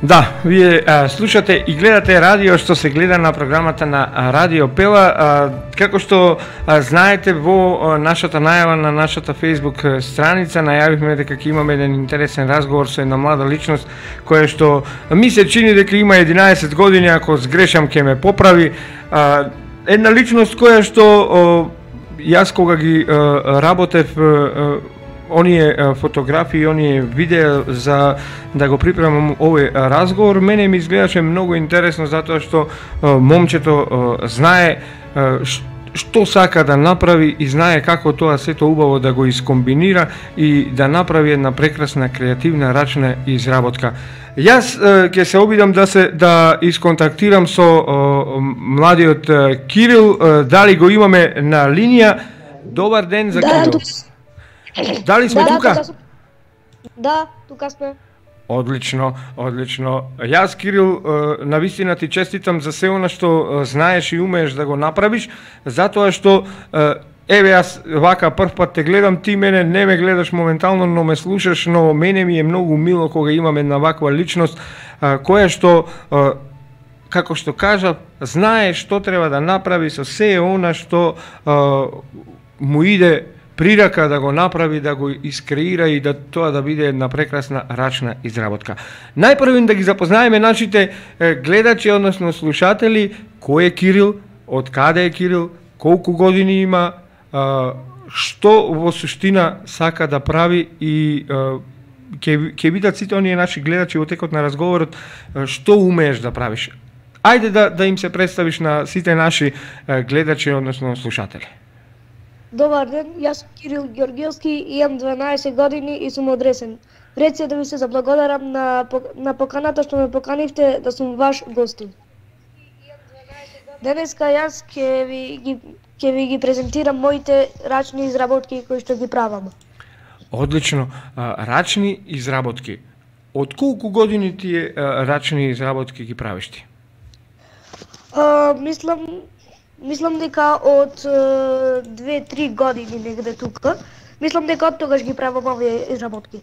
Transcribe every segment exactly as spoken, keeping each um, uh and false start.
Да, вие а, слушате и гледате радио што се гледа на програмата на а, Радио Пела. А, како што а, знаете, во а, нашата најава на нашата Facebook страница најавивме дека ќе имаме еден интересен разговор со една млада личност која што ми се чини дека има единаесет години, ако сгрешам ќе ме поправи. А, една личност која што а, јас кога ги а, работев а, оние фотографии, оние видеа за да го припремам овој разговор, мене ми изгледаше многу интересно затоа што момчето знае што сака да направи и знае како тоа сето убаво да го искомбинира и да направи една прекрасна креативна рачна изработка. Јас ќе се обидам да се да исконтактирам со младиот Кирил, дали го имаме на линија. Добар ден за Кирил. Дали сме да, тука? Да, да, тука сме. Одлично, одлично. Јас, Кирил, навистина ти честитам за се она што знаеш и умееш да го направиш, затоа што еве јас вака прв пат те гледам, ти мене не ме гледаш моментално, но ме слушаш, но мене ми е многу мило кога имам една ваква личност која што како што кажав, знае што треба да направи со се она што му иде прирака да го направи, да го искреира и да тоа да биде една прекрасна рачна изработка. Најпрвен да ги запознаеме нашите гледачи, односно слушатели, кој е Кирил, од каде е Кирил, колку години има, што во суштина сака да прави и ќе ќе видат сите оние наши гледачи во текот на разговорот што умееш да правиш. Ајде да да им се представиш на сите наши гледачи, односно слушатели. Добар ден, јас сум Кирил Ѓоргиевски, имам дванаесет години и сум од Ресен. Пред се да ви се заблагодарам на, на поканата што ме поканивте да сум ваш гостин. Денеска јас ќе ви ги, ќе ви ги презентирам моите рачни изработки кои што ги правам. Одлично. Рачни изработки. Од колку години тие рачни изработки ги правиш ти? А, мислам Мислам дека од две-три години негде тука. Мислам дека од тогаш ги правам овие изработки.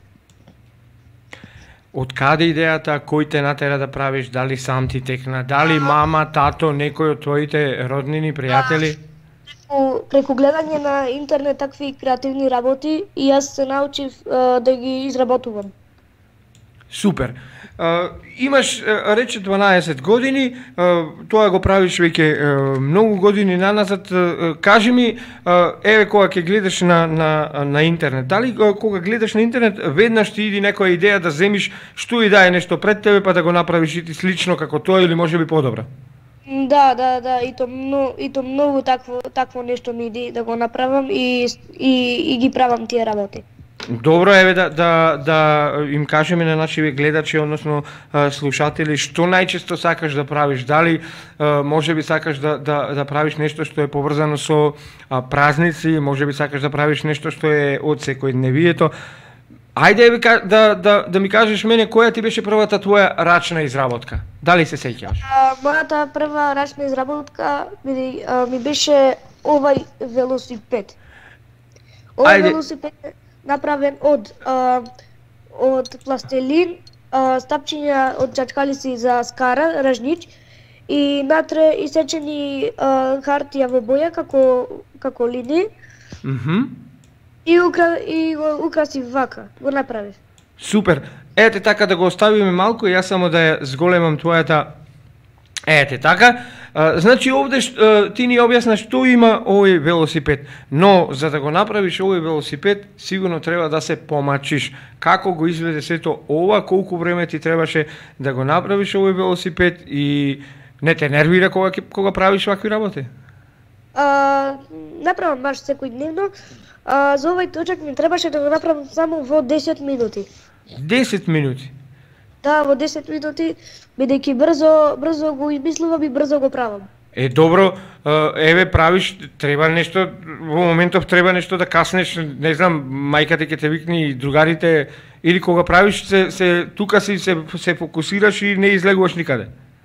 Од каде идејата, кој те натера да правиш, дали сам ти текна, дали мама, тато, некој од твоите роднини, пријатели? Преку, преку гледање на интернет такви креативни работи и јас се научив а, да ги изработувам. Супер. Uh, имаш, uh, рече, дванаесет години, uh, тоа го правиш веќе uh, многу години наназад. Uh, кажи ми, uh, еве кога ќе гледаш на, на, на интернет, дали uh, кога гледаш на интернет, веднаш ти иди некоја идеја да земиш што и да е нешто пред тебе, па да го направиш и ти слично како тоа или можеби подобро? Да, да, да, и то многу, и то многу такво, такво нешто ми иди да го направам и, и, и ги правам тие работи. Добро, еве да, да, да им кажеме на нашите гледачи, односно слушатели, што најчесто сакаш да правиш? Дали можеби сакаш да, да, да правиш нешто што е поврзано со празници, можеби сакаш да правиш нешто што е од секојдневието? Ајде еве да, да, да ми кажеш мене која ти беше првата твоја рачна изработка? Дали се сеќаваш? Мојата прва рачна изработка ми, ми беше овај велосипед. Овај Ајде. велосипед направен од а, од пластелин, а, стапчиња од чачкалици за скара, ражнич и натре исечени а, хартија во боја како како линии. Мхм. Mm-hmm. И укра и го украсив вака, го направив. Супер. Ете така да го оставиме малку и јас само да ја зголемам твојата. Ете така. А, значи овде а, ти ни објасна што има овој велосипед, но за да го направиш овој велосипед сигурно треба да се помачиш. Како го изведе сето ова, колку време ти требаше да го направиш овој велосипед и не те нервира кога кога правиш вакви работи? А, направам баш секојдневно. А, за овој точак ми требаше да го направам само во десет минути. десет минути. Да, во десет минути, бидејќи брзо, брзо го измислувам и брзо го правам. Е, добро, еве правиш, треба нешто, во моментов треба нешто да каснеш, не знам, мајка ти ќе те викне и другарите, или кога правиш, се, се тука си се, се фокусираш и не излегуваш никаде.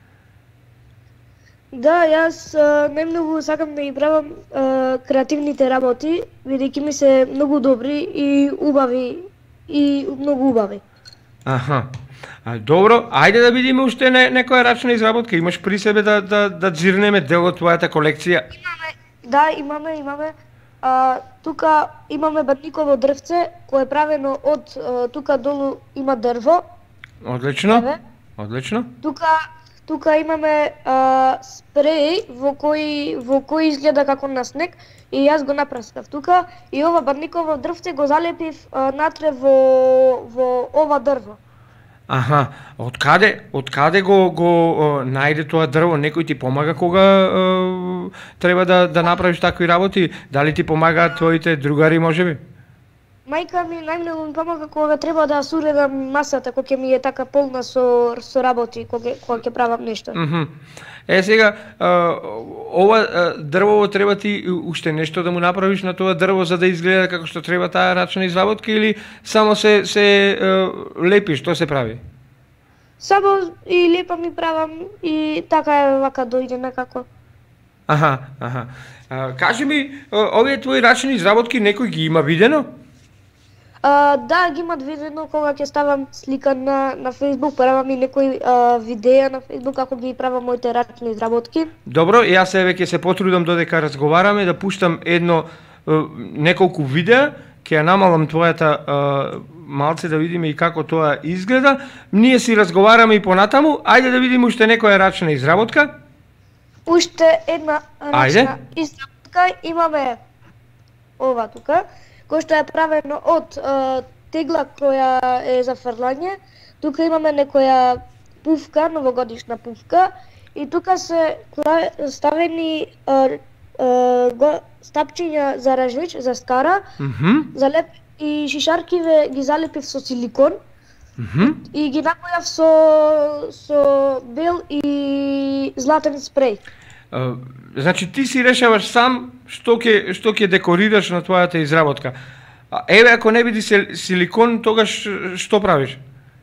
Да, јас најмногу сакам да ги правам а, креативните работи, бидејќи ми се многу добри и убави, и многу убави. Аха. А, добро, ајде да видиме уште не, некоја рачна изработка. Имаш при себе да да да дзирнеме дел од твојата колекција? Имаме, да, имаме, имаме. А, тука имаме бадниково дрвце кое е правено од а, тука долу има дрво. Одлично. Еве. Одлично. Тука тука имаме а, спреј во кој во кој изгледа како на снег и јас го напраскав тука и ова бадниково дрвце го залепив а, натре во во ова дрво. Аха, од каде, од каде го го о, најде тоа дрво? Некој ти помага кога о, треба да да направиш такви работи? Дали ти помагаат твоите другари можеби? Мајка ми најмногу ми помага кога треба да суредам масата, кога ќе ми е така полна со со работи, кога кога ќе правам нешто. Мгм. Е сега, а, ова а, дрво треба ти уште нешто да му направиш на тоа дрво за да изгледа како што треба таа рачна изработка или само се се а, лепиш, што се прави? Само и лепа ми правам и така е вака дојде некако. Аха, аха. А, кажи ми, о, овие твои рачни изработки некој ги има видено? А, да, ги имат видено кога ќе ставам слика на на Facebook, правам и некои а, видеа на Facebook како ги правам моите рачни изработки. Добро, јас еве ќе се потрудам додека разговараме да пуштам едно е, неколку видеа, ќе ја намалам твојата е, малце да видиме и како тоа изгледа. Ние си разговараме и понатаму, ајде да видиме уште некоја рачна изработка. Уште една Ајде. рачна изработка имаме ова тука, кој што е правено од а, тегла која е за фрлање. Тука имаме некоја пувка, новогодишна пувка и тука се кла- ставени а, а, го, стапчиња за ражнич, за скара, Мгм. залеп и шишаркиве ги залепив со силикон Мгм. и ги напојав со со бел и златен спреј. Е, Значи ти си решаваш сам што ќе што ќе декорираш на твојата изработка. А, еве ако не биде сил- силикон, тогаш што правиш?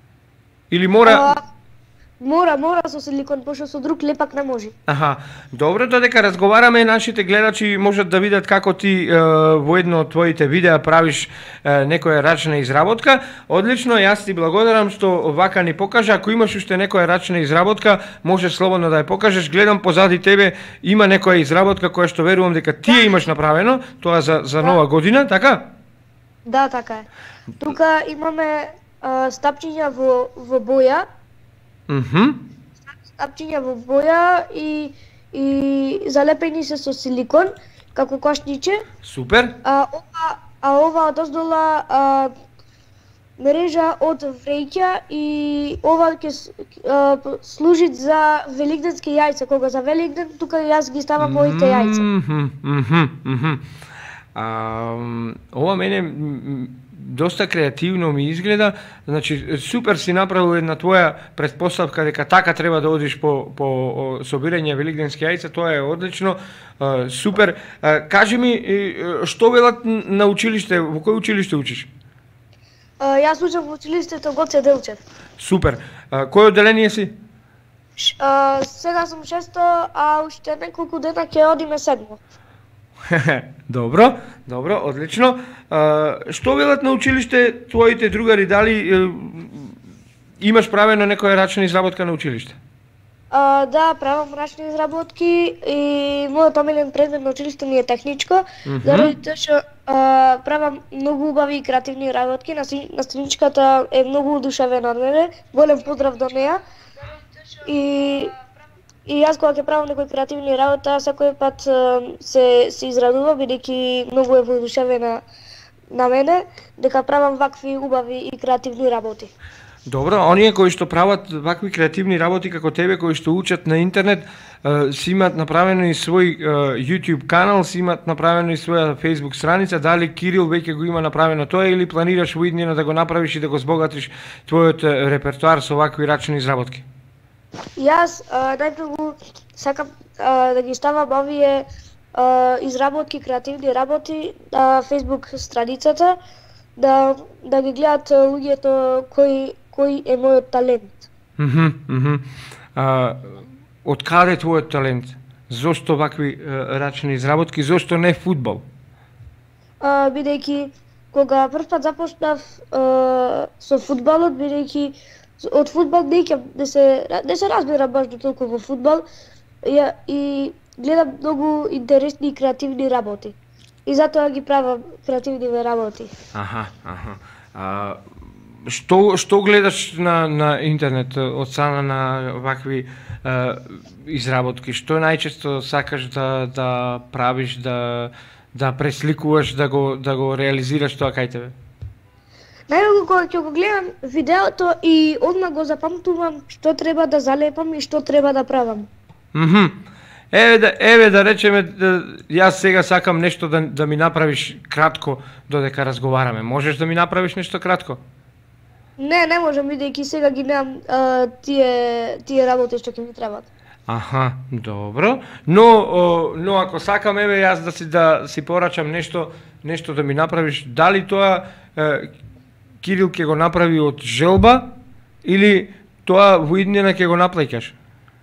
Или мора А, мора, мора со силикон, пошто со друг лепак не може. Аха, добро, додека разговараме, нашите гледачи можат да видат како ти е, во едно од твоите видеа правиш е, некоја рачна изработка. Одлично, јас ти благодарам што вака ни покажа. Ако имаш уште некоја рачна изработка, можеш слободно да ја покажеш. Гледам позади тебе има некоја изработка која што верувам дека ти ја имаш направено, тоа за за нова година, така? Да, така е. Тука имаме а, стапчиња во во боја, Мгм. стапчиња во боја и и залепени се со силикон како кошниче. Супер. А ова а ова одоздола а, мрежа од вреќа и ова ќе с- а, п- служи за великденски јајца. Кога за Великден тука јас ги ставам моите јајца. Мгм, мгм, мгм. А, м, ова мене м, м, доста креативно ми изгледа. Значи супер си направил една твоја претпоставка дека така треба да одиш по по о, собирање великденски јајца, тоа е одлично. А, супер. А, кажи ми и, е, што велат н- на училиште, во кој училиште учиш? А, Јас учам во училиштето Гоце Делчев. Супер. А, кој одделение си? Ш- а, сега сум шесто, а уште неколку дена ќе одиме седмо. Добро, добро, одлично. А, што велат на училиште твоите другари, дали е, имаш правено некоја рачна изработка на училиште? А, да, правам рачни изработки и мојот омилен предмет на училиште ми е техничко, Мгм. заради тоа што а, правам многу убави и креативни работи. Наси- Наставничката е многу одушевена од мене, голем поздрав до неа. И И јас кога ќе правам некои креативни работи, секој пат а, се се израдувам бидејќи многу е воодушевена на мене дека правам вакви убави и креативни работи. Добро, оние кои што прават вакви креативни работи како тебе, кои што учат на интернет, е, си имаат направено и свој е, YouTube канал, си имаат направено и своја Facebook страница, дали Кирил веќе го има направено тоа или планираш во иднина да го направиш и да го збогатиш твојот е, репертоар со вакви рачни изработки? Јас а, најмногу сакам а, да ги ставам овие а, изработки, креативни работи на Facebook страницата, да да ги гледат луѓето кој кој е мојот талент. Мгм, мгм. А, од каде е твојот талент? Зошто вакви е, рачни изработки? Зошто не фудбал? А, бидејќи кога прв пат започнав а, со фудбалот, бидејќи од фудбал не икам да се не се разбира баш до толку во фудбал. Ја, и гледам многу интересни и креативни работи. И затоа ги правам креативни работи. Аха, аха. А, што што гледаш на на интернет од страна на вакви а, изработки? Што најчесто сакаш да да правиш, да да пресликуваш, да го да го реализираш тоа кај тебе? Најмногу кога ќе го гледам видеото и одма го запамтувам што треба да залепам и што треба да правам. Мхм. Еве да еве да речеме да, јас сега сакам нешто да да ми направиш кратко додека разговараме. Можеш да ми направиш нешто кратко? Не, не можам бидејќи сега ги немам а, тие тие работи што ќе ми требаат. Аха, добро. Но о, но ако сакам еве јас да си да си порачам нешто нешто да ми направиш, дали тоа е, Кирил ќе го направи од желба или тоа во иднина ќе го наплаќаш?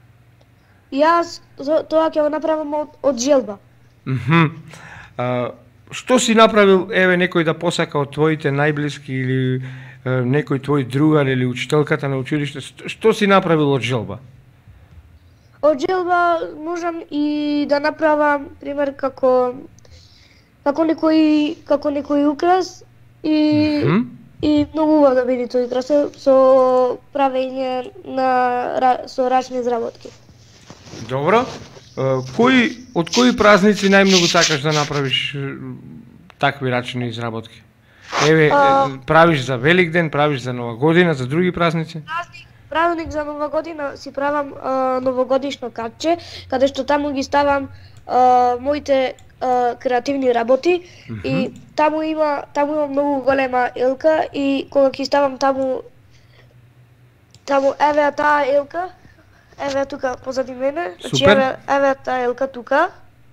Јас тоа ќе го направам од, од желба. Мхм. А, што си направил еве некој да посака од твоите најблиски или е, некој твој другар или учителката на училиште, што си направил од желба? Од желба можам и да направам пример како како некој како некој украс и Мхм. и многу убав да биде тој украс со, со правење на со рачни изработки. Добро. Е, кои од кои празници најмногу сакаш да направиш е, такви рачни изработки? Еве А... е, правиш за Великден, правиш за Нова година, за други празници? Празник, празник за Нова година си правам а, новогодишно картче, каде што таму ги ставам а, моите а, креативни работи. Mm-hmm. И таму има таму има многу голема елка и кога ги ставам таму таму еве таа елка, еве тука позади мене, значи Супер. еве еве таа елка тука.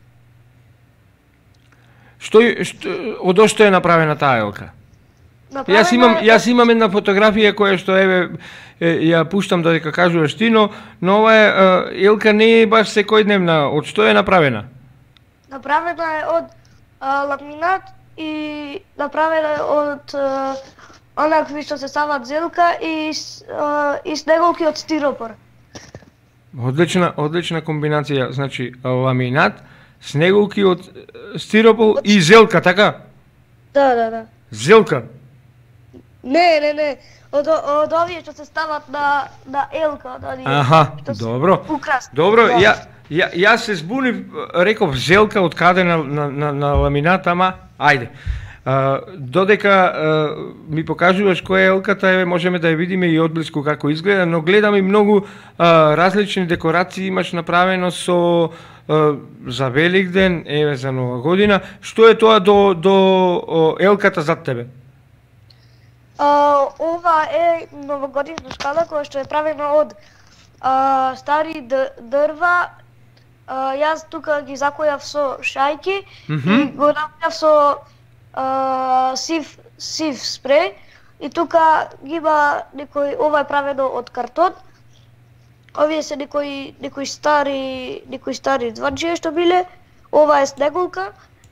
Што, е- што од што е направена таа елка? Направена Јас имам е- јас имам една фотографија која што еве е, ја пуштам додека кажуваш ти, но но ова е, е, елка не е баш секојдневна. Од што е направена? Направена е од а, ламинат и направена е од а, онакви што се сават зелка и, с- а, и снеголки од стиропор. Одлична, одлична комбинација, значи ламинат, снеголки од е, стиропол и зелка, така? Да, да, да. Зелка. Не, не, не. Од, од овие што се стават на на елка, да ни. Аха, што се добро. украсни. Добро, Да. ја, ја, јас се збунив, реков зелка од каде на, на, на, на ламинат, ама ајде. А, додека а, ми покажуваш која е елката, еве можеме да ја видиме и одблиску како изгледа, но гледам и многу а, различни декорации имаш направено со а, за Великден, еве за Нова година. Што е тоа до до о, елката зад тебе? А, ова е новогодишна шкала која што е правена од а, стари д- дрва. А, јас тука ги закојав со шајки Мгм. и го направив со а, сив сив спреј и тука ги има некои, ова е правено од картон. Овие се некои некои стари некои стари званчиња што биле. Ова е снеголка.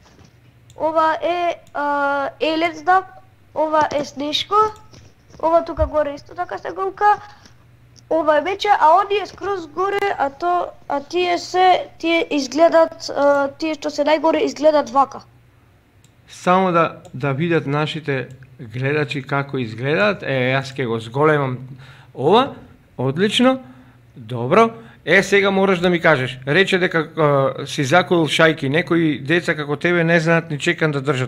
Ова е а, елец дав. Ова е снешко. Ова тука горе исто така снеголка. Ова е мече, а оние скроз горе, а то а тие се тие изгледат а, тие што се најгоре изгледат вака. Само да да видат нашите гледачи како изгледаат. Е, јас ќе го зголемам ова. Одлично. Добро. Е, сега можеш да ми кажеш. Рече дека а, си закоил шајки. Некои деца како тебе не знаат ни чекан да држат.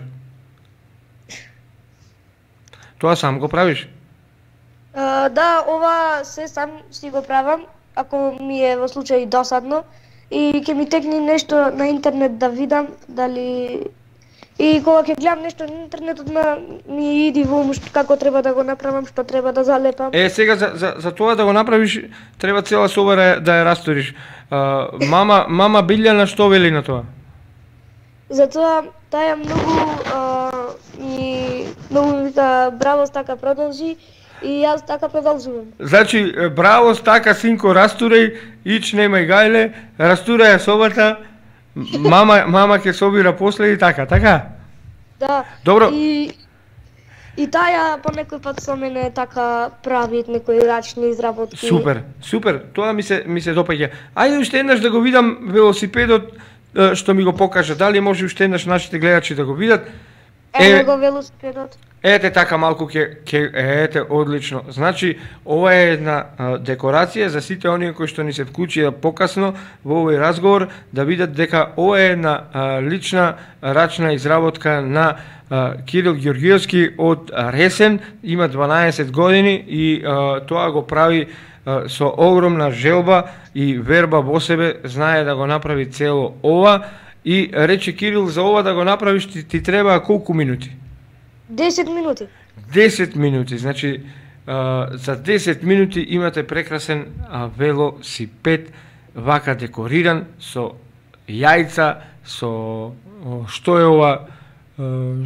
Тоа сам го правиш? А, да, ова се сам си го правам, ако ми е во случај досадно и ќе ми текне нешто на интернет да видам дали и кога ќе гледам нешто на интернетот на ми иди во ум што- како треба да го направам, што треба да залепам. Е, сега за, за, за тоа да го направиш треба цела соба да, да ја расториш. А, мама мама Билјана што вели на тоа? Затоа таа многу а, и многу ми вика браво, така продолжи и јас така продолжувам. Значи, е, браво, стака, синко, растурај, ич, немај гајле, растурај ја собата, мама, мама ќе собира после и така, така? Да. Добро. И И таја по некој пат со мене така прави некои рачни изработки. Супер, супер. Тоа ми се ми се допаѓа. Ајде уште еднаш да го видам велосипедот е, што ми го покажа. Дали може уште еднаш нашите гледачи да го видат? Ево го велосипедот. Ете така малку ке, ке ете одлично. Значи ова е една а, декорација за сите оние кои што ни се вклучија покасно во овој разговор да видат дека ова е една а, лична рачна изработка на а, Кирил Ѓорѓиевски од Ресен, има дванаесет години и а, тоа го прави а, со огромна желба и верба во себе, знае да го направи цело ова и рече Кирил за ова да го направиш ти, ти треба колку минути? десет минути. десет минути, значи а, за десет минути имате прекрасен а, велосипед вака декориран со јајца, со о, што е ова? А,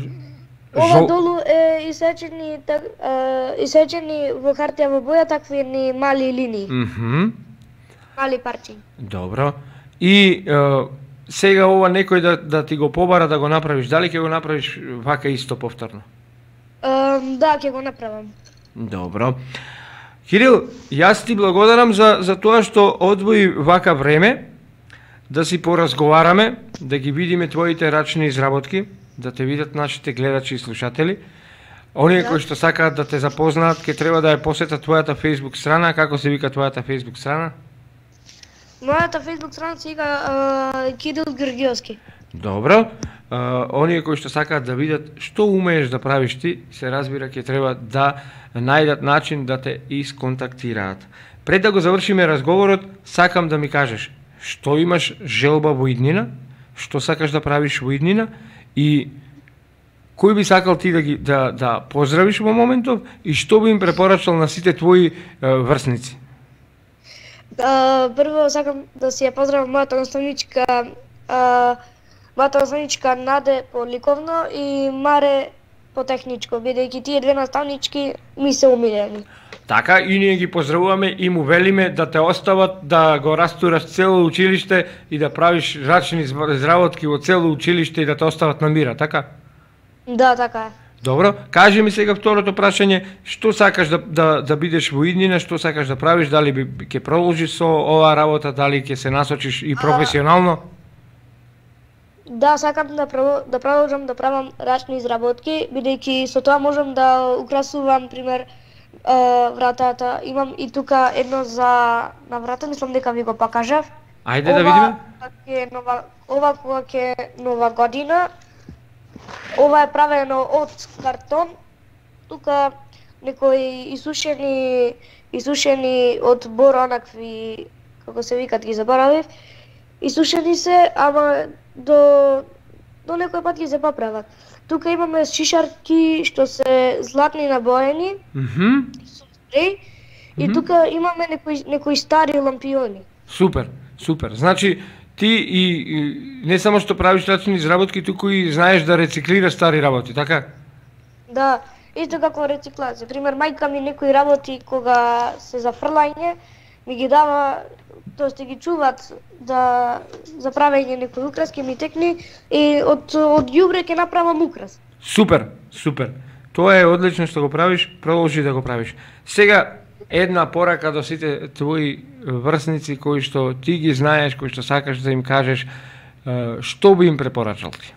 Ова жол... долу е исечени, так, е, исечени во хартија во боја такви ни мали линии, Мгм. мали парчиња. Добро. И а, сега ова некој да, да ти го побара да го направиш, дали ќе го направиш вака исто повторно? Е, да, ќе го направам. Добро. Кирил, јас ти благодарам за, за тоа што одвои вака време да си поразговараме, да ги видиме твоите рачни изработки, да те видат нашите гледачи и слушатели. Оние Да. кои што сакаат да те запознаат, ќе треба да ја посетат твојата Facebook страна. Како се вика твојата Facebook страна? Мојата Facebook страница ига е, Кирил Ѓорѓиевски. Добро. А, оние кои што сакаат да видат што умееш да правиш ти, се разбира ќе треба да најдат начин да те исконтактираат. Пред да го завршиме разговорот, сакам да ми кажеш што имаш желба во иднина, што сакаш да правиш во иднина и кој би сакал ти да ги да да поздравиш во моментов и што би им препорачал на сите твои е, врсници. А, прво сакам да си ја поздравам мојата наставничка, а, мојата наставничка Наде по ликовно и Маре по техничко, бидејќи тие две наставнички ми се умилени. Така и ние ги поздравуваме и му велиме да те остават да го растураш цело училиште и да правиш рачни изработки во цело училиште и да те остават на мира, така? Да, така е. Добро, кажи ми сега второто прашање, што сакаш да, да, да бидеш во иднина, што сакаш да правиш, дали би ќе продолжиш со оваа работа, дали ќе се насочиш и професионално? Да, сакам да право, да продолжам да правам рачни изработки, бидејќи со тоа можам да украсувам, пример, а, вратата. Имам и тука едно за на врата, мислам дека ви го покажав. Ајде да видиме. Ова ќе е нова, ова кога ќе е нова година. Ова е правено од картон. Тука некои исушени исушени од бор онакви, како се викат, ги заборавив. Исушени се, ама до до некој пат ги се поправат. Тука имаме шишарки што се златни набоени, Мгм. со спреј, и Мгм. тука имаме некои некои стари лампиони. Супер, супер. Значи ти и, и не само што правиш рачни изработки, туку и знаеш да рециклираш стари работи, така? Да, исто како рециклација. Пример, мајка ми некои работи кога се за фрлање, ми ги дава, тоест ги чуваат да за правење некои украски ми текни и од од ѓубре ќе направам украс. Супер, супер. Тоа е одлично што го правиш, продолжи да го правиш. Сега една порака до сите твои врсници кои што ти ги знаеш, кои што сакаш да им кажеш, е, што би им препорачал ти?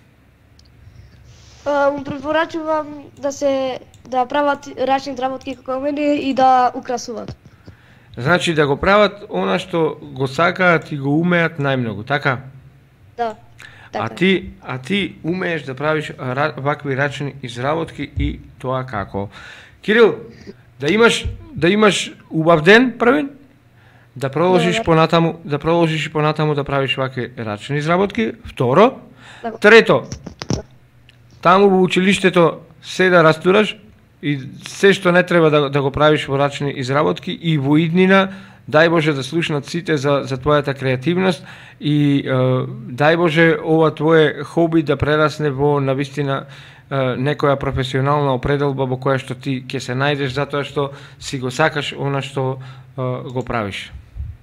А, Му препорачувам да се да прават рачни работки како мене и да украсуваат. Значи да го прават она што го сакаат и го умеат најмногу, така? Да. Така. А ти, а ти умееш да правиш ра, вакви рачни изработки и тоа како? Кирил, да имаш да имаш убав ден првен, да продолжиш Добар. понатаму, да продолжиш и понатаму да правиш вакви рачни изработки. Второ, Добар. трето, таму во училиштето се да растураш и се што не треба да, да го правиш во рачни изработки и во иднина, дај Боже да слушнат сите за, за твојата креативност и е, дај Боже ова твое хоби да прерасне во навистина е, некоја професионална определба во која што ти ќе се најдеш затоа што си го сакаш она што е, го правиш.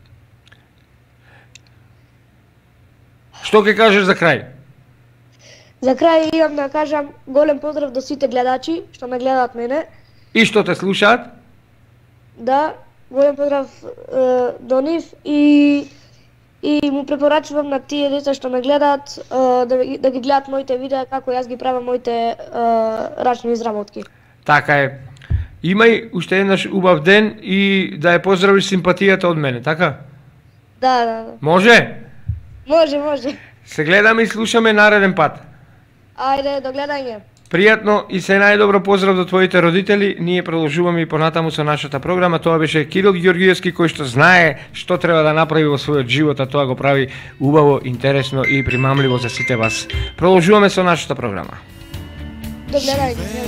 Што ќе кажеш за крај? За крај имам да кажам голем поздрав до сите гледачи што ме гледаат мене. И што те слушаат? Да, голем поздрав е, до нив и и му препорачувам на тие деца што ме гледаат е, да, да ги гледаат моите видеа како јас ги правам моите е, рачни изработки. Така е. Имај уште еднаш убав ден и да ја поздравиш симпатијата од мене, така? Да, да, да. Може? Може, може. Се гледаме и слушаме нареден пат. Ајде, до гледање. Пријатно и се најдобро поздрав до твоите родители. Ние продолжуваме и понатаму со нашата програма. Тоа беше Кирил Ѓорѓиевски кој што знае што треба да направи во својот живот, а тоа го прави убаво, интересно и примамливо за сите вас. Продолжуваме со нашата програма. До гледање.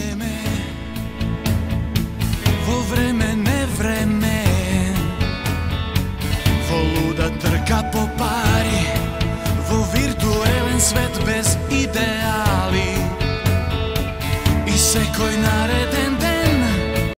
Во време не време, во луда трка по пари, во виртуелен свет без идеали. И секој нареден